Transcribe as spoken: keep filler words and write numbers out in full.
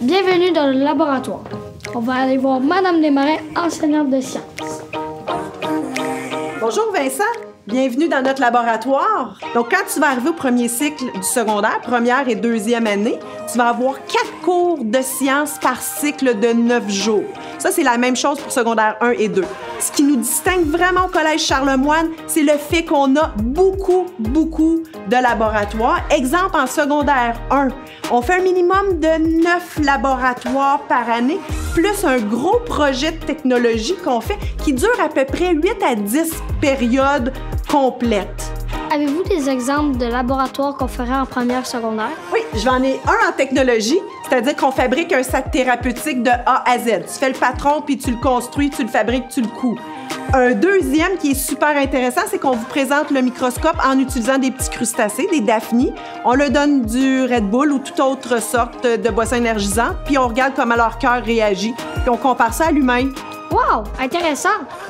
Bienvenue dans le laboratoire. On va aller voir Madame Desmarais, enseignante de sciences. Bonjour Vincent, bienvenue dans notre laboratoire. Donc quand tu vas arriver au premier cycle du secondaire, première et deuxième année, tu vas avoir quatre cours de sciences par cycle de neuf jours. Ça, c'est la même chose pour secondaire un et deux. Ce qui nous distingue vraiment au Collège Charlemagne, c'est le fait qu'on a beaucoup, beaucoup de laboratoires. Exemple, en secondaire un, on fait un minimum de neuf laboratoires par année, plus un gros projet de technologie qu'on fait qui dure à peu près huit à dix périodes complètes. Avez-vous des exemples de laboratoires qu'on ferait en première secondaire? Oui, j'en ai un en technologie, c'est-à-dire qu'on fabrique un sac thérapeutique de A à Z. Tu fais le patron, puis tu le construis, tu le fabriques, tu le couds. Un deuxième qui est super intéressant, c'est qu'on vous présente le microscope en utilisant des petits crustacés, des daphnies. On leur donne du Red Bull ou toute autre sorte de boisson énergisante, puis on regarde comment leur cœur réagit, puis on compare ça à l'humain. Wow! Intéressant!